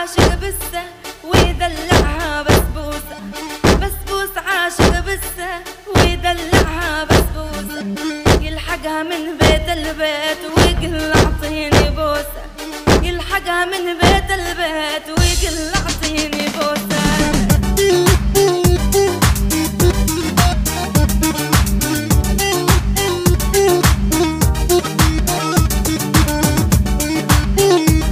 عاشق بسه ويدلعها بسبوسة، بسبوسة عاشق بسه ويدلعها بسبوسة، يلحقها من بيت البيت ويقول اعطيني بوسة، يلحقها من بيت البيت ويقول اعطيني بوسة.